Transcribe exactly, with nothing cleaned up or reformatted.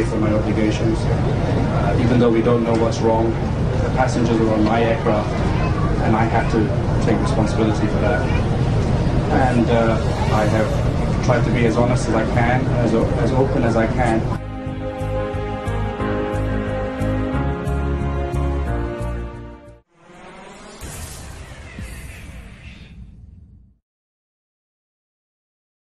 from my obligations. Uh, even though we don't know what's wrong, the passengers are on my aircraft, and I have to take responsibility for that. And uh, I have tried to be as honest as I can, as, as open as I can.